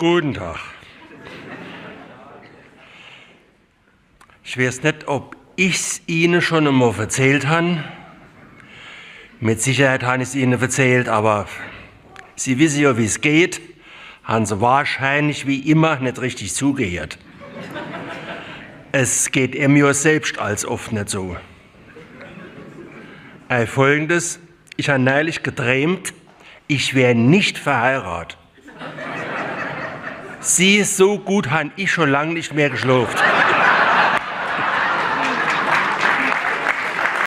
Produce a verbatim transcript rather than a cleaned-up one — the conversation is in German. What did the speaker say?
Guten Tag. Ich weiß nicht, ob ich es Ihnen schon einmal erzählt habe. Mit Sicherheit habe ich es Ihnen erzählt, aber Sie wissen ja, wie es geht. Haben Sie wahrscheinlich wie immer nicht richtig zugehört. Es geht mir selbst als oft nicht so. Äh, Folgendes, ich habe neulich geträumt, ich wäre nicht verheiratet. Sie, so gut habe ich schon lange nicht mehr geschlafen.